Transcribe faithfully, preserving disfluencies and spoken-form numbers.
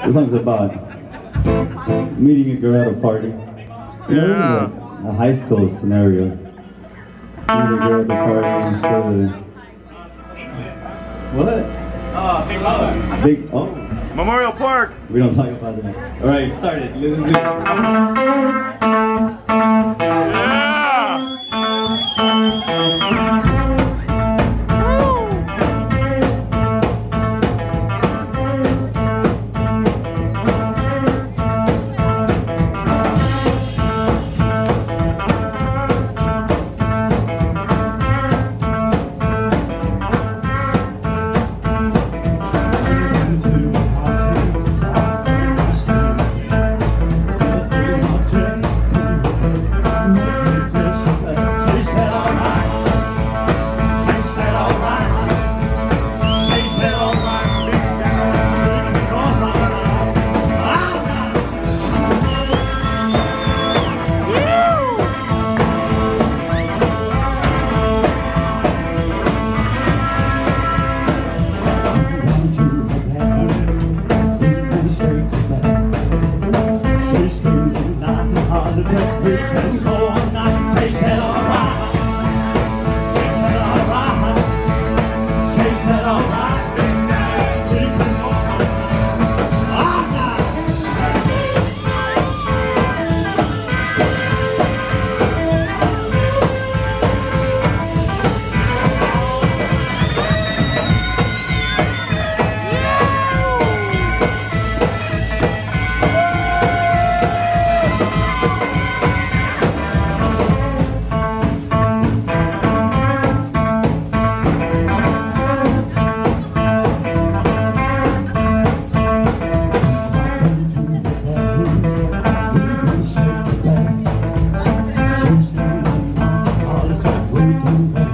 This song's about meeting a girl at a party. You know, Yeah. like a high school scenario. Meeting a girl at the party and sort What? Oh, Big Mother. Big, oh. Memorial Park. We don't talk about that. Alright, started. Listen to it. We can